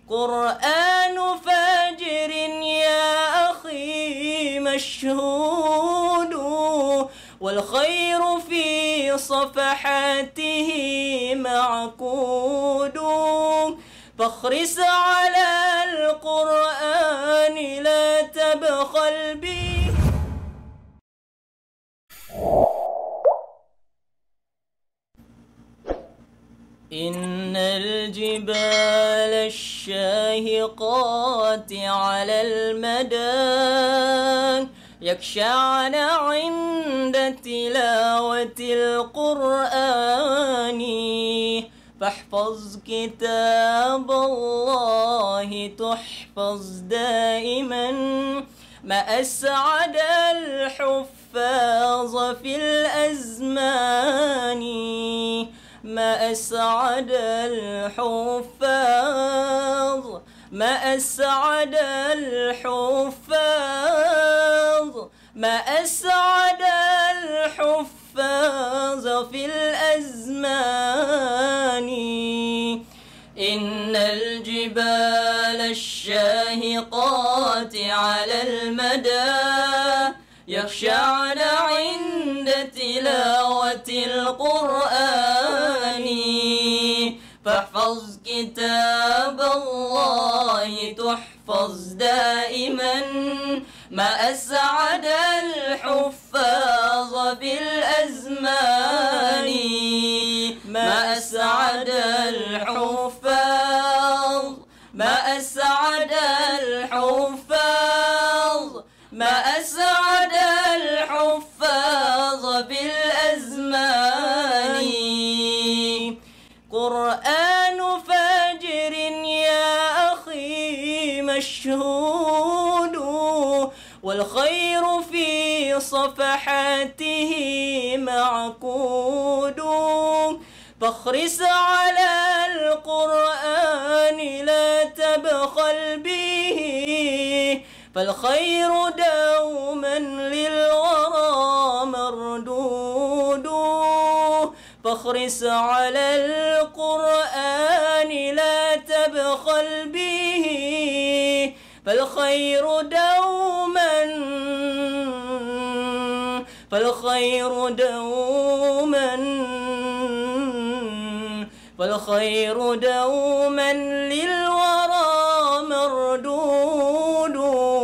قرآن فجر يا أخي مشهود، والخير في صفحاته معقود، فاحرص على القرآن لا تبخل به. إن الجبال الشاهقات على المدى يخشعن عند تلاوة القرآن، فاحفظ كتاب الله تحفظ دائما، ما أسعد الحفاظ في الأزمان، ما أسعد الحفاظ، ما أسعد الحفاظ، ما أسعد الحفاظ في الأزمان. إن الجبال الشاهقات على المدى يخشعن عند تلاوة القرآن، فاحفظ كتاب الله تحفظ دائما، ما أسعد الحفاظ بالأزمان، ما أسعد الحفاظ، ما أسعد الحفاظ، ما أسعد الحفاظ بالأزمان. قرآن فجر يا أخي مشهود، والخير في صفحاته معقود، فاحرص على القرآن لا تبخل به، فالخير دوما للورى مردود، فاحرص على القرآن لا تبخل به، فالخير دوما، فالخير دوما، فالخير دوما للورى مردود.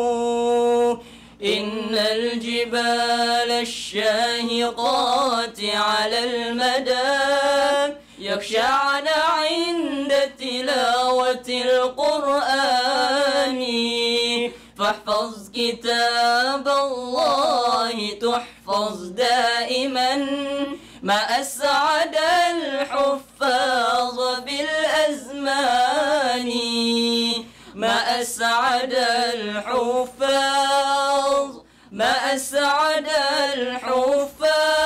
إن الجبال الشاهقات على المدى يخشعن عند تلاوة القرآن، فاحفظ كتاب الله تحفظ دائما، ما أسعد الحفاظ بالأزمان، ما أسعد الحفاظ، ما أسعد الحفاظ.